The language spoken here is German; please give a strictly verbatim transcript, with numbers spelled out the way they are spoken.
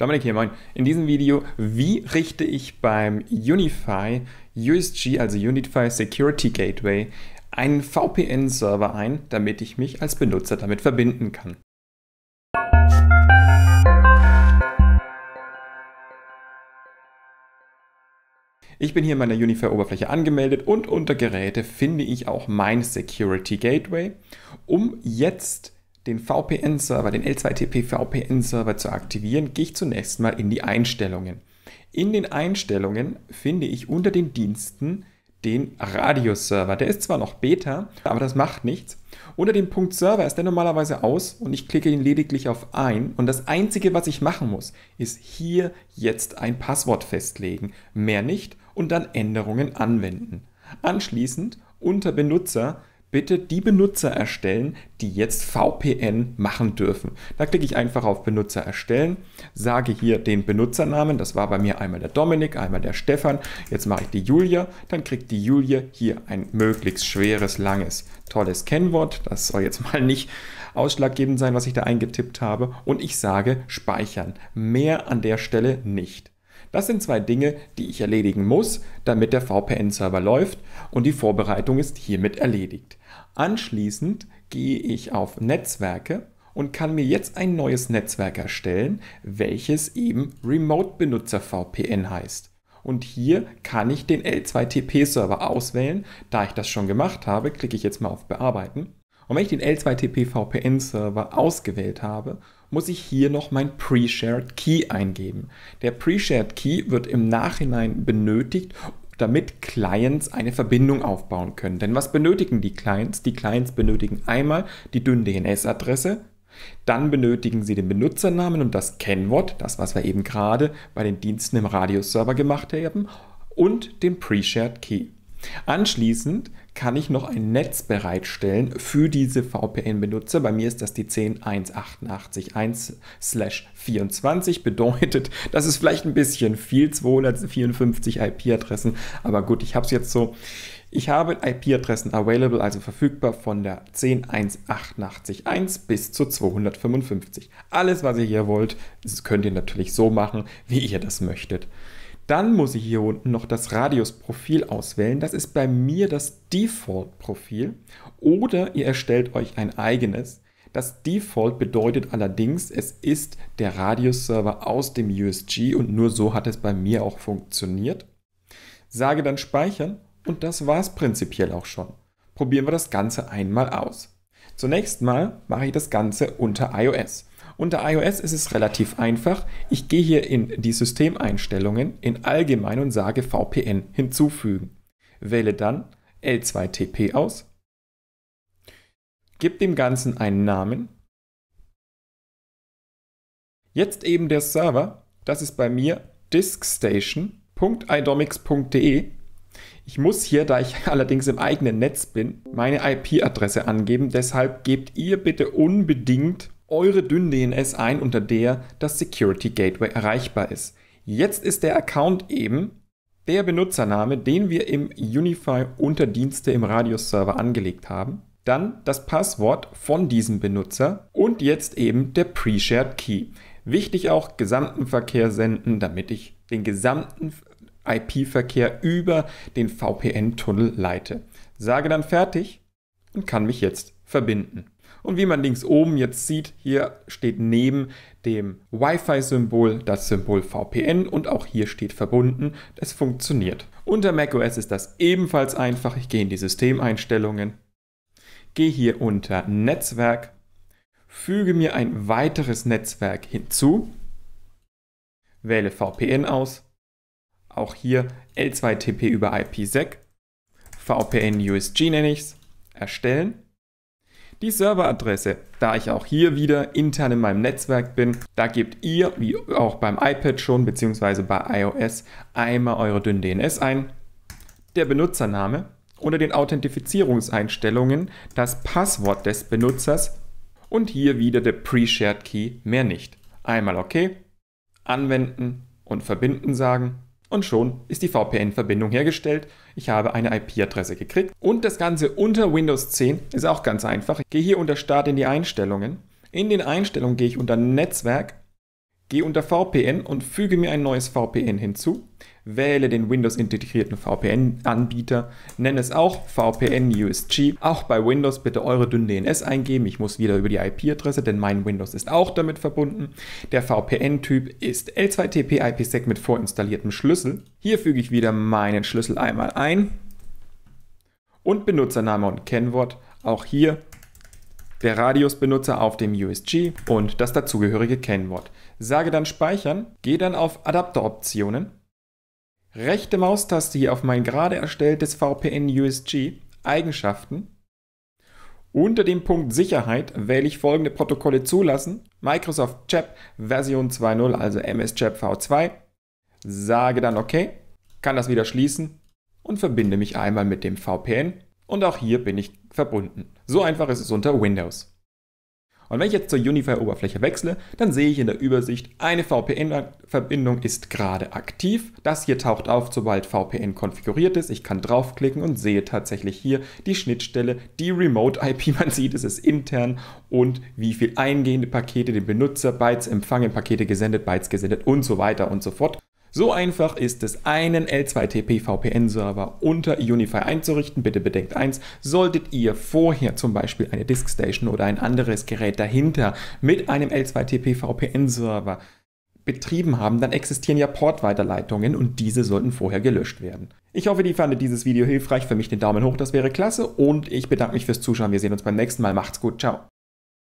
Dominik hier, moin. In diesem Video, wie richte ich beim UniFi U S G, also UniFi Security Gateway, einen V P N-Server ein, damit ich mich als Benutzer damit verbinden kann. Ich bin hier in meiner UniFi-Oberfläche angemeldet und unter Geräte finde ich auch mein Security Gateway. Um jetzt den V P N-Server, den L zwei T P V P N-Server zu aktivieren, gehe ich zunächst mal in die Einstellungen. In den Einstellungen finde ich unter den Diensten den Radioserver. Der ist zwar noch Beta, aber das macht nichts. Unter dem Punkt Server ist der normalerweise aus und ich klicke ihn lediglich auf Ein. Und das Einzige, was ich machen muss, ist hier jetzt ein Passwort festlegen. Mehr nicht und dann Änderungen anwenden. Anschließend unter Benutzer bitte die Benutzer erstellen, die jetzt V P N machen dürfen. Da klicke ich einfach auf Benutzer erstellen, sage hier den Benutzernamen, das war bei mir einmal der Dominik, einmal der Stefan, jetzt mache ich die Julia, dann kriegt die Julia hier ein möglichst schweres, langes, tolles Kennwort, das soll jetzt mal nicht ausschlaggebend sein, was ich da eingetippt habe, und ich sage speichern. Mehr an der Stelle nicht. Das sind zwei Dinge, die ich erledigen muss, damit der V P N-Server läuft, und die Vorbereitung ist hiermit erledigt. Anschließend gehe ich auf Netzwerke und kann mir jetzt ein neues Netzwerk erstellen, welches eben Remote-Benutzer V P N heißt. Und hier kann ich den L zwei T P-Server auswählen. Da ich das schon gemacht habe, klicke ich jetzt mal auf Bearbeiten. Und wenn ich den L zwei T P V P N-Server ausgewählt habe, muss ich hier noch mein Pre-Shared Key eingeben. Der Pre-Shared Key wird im Nachhinein benötigt, damit Clients eine Verbindung aufbauen können. Denn was benötigen die Clients? Die Clients benötigen einmal die Dyn D N S-Adresse, dann benötigen sie den Benutzernamen und das Kennwort, das was wir eben gerade bei den Diensten im Radioserver gemacht haben, und den Pre-Shared Key. Anschließend kann ich noch ein Netz bereitstellen für diese V P N-Benutzer. Bei mir ist das die zehn Punkt eins achtundachtzig Punkt eins Slash vierundzwanzig. Bedeutet, das ist vielleicht ein bisschen viel, zweihundertvierundfünfzig I P-Adressen, aber gut, ich habe es jetzt so. Ich habe I P-Adressen available, also verfügbar von der zehn Punkt eins achtundachtzig Punkt eins bis zu zweihundertfünfundfünfzig. Alles, was ihr hier wollt, das könnt ihr natürlich so machen, wie ihr das möchtet. Dann muss ich hier unten noch das Radius-Profil auswählen. Das ist bei mir das Default-Profil. Oder ihr erstellt euch ein eigenes. Das Default bedeutet allerdings, es ist der Radius-Server aus dem U S G und nur so hat es bei mir auch funktioniert. Sage dann Speichern und das war es prinzipiell auch schon. Probieren wir das Ganze einmal aus. Zunächst mal mache ich das Ganze unter iOS. Unter iOS ist es relativ einfach. Ich gehe hier in die Systemeinstellungen in Allgemein und sage V P N hinzufügen. Wähle dann L zwei T P aus, gebe dem Ganzen einen Namen. Jetzt eben der Server, das ist bei mir diskstation Punkt idomix Punkt de. Ich muss hier, da ich allerdings im eigenen Netz bin, meine I P-Adresse angeben. Deshalb gebt ihr bitte unbedingt eure Dyn D N S ein, unter der das Security Gateway erreichbar ist. Jetzt ist der Account eben der Benutzername, den wir im UniFi unter Dienste im Radioserver angelegt haben. Dann das Passwort von diesem Benutzer und jetzt eben der Pre-Shared Key. Wichtig auch, gesamten Verkehr senden, damit ich den gesamten I P-Verkehr über den V P N-Tunnel leite. Sage dann fertig und kann mich jetzt verbinden. Und wie man links oben jetzt sieht, hier steht neben dem Wi-Fi-Symbol das Symbol V P N und auch hier steht verbunden. Es funktioniert. Unter macOS ist das ebenfalls einfach. Ich gehe in die Systemeinstellungen, gehe hier unter Netzwerk, füge mir ein weiteres Netzwerk hinzu, wähle V P N aus, auch hier L zwei T P über I P sec, V P N U S G nenne ich es, erstellen. Die Serveradresse, da ich auch hier wieder intern in meinem Netzwerk bin, da gebt ihr, wie auch beim iPad schon, beziehungsweise bei iOS, einmal eure Dyn D N S ein. Der Benutzername, unter den Authentifizierungseinstellungen das Passwort des Benutzers und hier wieder der Pre-Shared Key, mehr nicht. Einmal OK, anwenden und verbinden sagen. Und schon ist die V P N-Verbindung hergestellt. Ich habe eine I P-Adresse gekriegt. Und das Ganze unter Windows zehn ist auch ganz einfach. Ich gehe hier unter Start in die Einstellungen. In den Einstellungen gehe ich unter Netzwerk, Gehe unter V P N und füge mir ein neues V P N hinzu, wähle den Windows-integrierten V P N-Anbieter, nenne es auch V P N U S G. Auch bei Windows bitte eure dünn D N S eingeben. Ich muss wieder über die I P-Adresse, denn mein Windows ist auch damit verbunden. Der V P N-Typ ist L zwei T P I P sec mit vorinstalliertem Schlüssel. Hier füge ich wieder meinen Schlüssel einmal ein und Benutzername und Kennwort. Auch hier der Radius-Benutzer auf dem U S G und das dazugehörige Kennwort. Sage dann Speichern, gehe dann auf Adapteroptionen, rechte Maustaste hier auf mein gerade erstelltes V P N U S G, Eigenschaften. Unter dem Punkt Sicherheit wähle ich folgende Protokolle zulassen. Microsoft Chap Version zwei Punkt null, also M S Chap V zwei. Sage dann OK, kann das wieder schließen und verbinde mich einmal mit dem V P N. Und auch hier bin ich verbunden. So einfach ist es unter Windows. Und wenn ich jetzt zur Unifier-Oberfläche wechsle, dann sehe ich in der Übersicht, eine V P N-Verbindung ist gerade aktiv. Das hier taucht auf, sobald V P N konfiguriert ist. Ich kann draufklicken und sehe tatsächlich hier die Schnittstelle, die Remote-I P. Man sieht, es ist intern und wie viel eingehende Pakete den Benutzer, Bytes empfangen, Pakete gesendet, Bytes gesendet und so weiter und so fort. So einfach ist es, einen L zwei T P V P N-Server unter Unifier einzurichten. Bitte bedenkt eins, solltet ihr vorher zum Beispiel eine Diskstation oder ein anderes Gerät dahinter mit einem L zwei T P V P N-Server betrieben haben, dann existieren ja Portweiterleitungen und diese sollten vorher gelöscht werden. Ich hoffe, ihr fandet dieses Video hilfreich. Für mich den Daumen hoch, das wäre klasse und ich bedanke mich fürs Zuschauen. Wir sehen uns beim nächsten Mal. Macht's gut, ciao.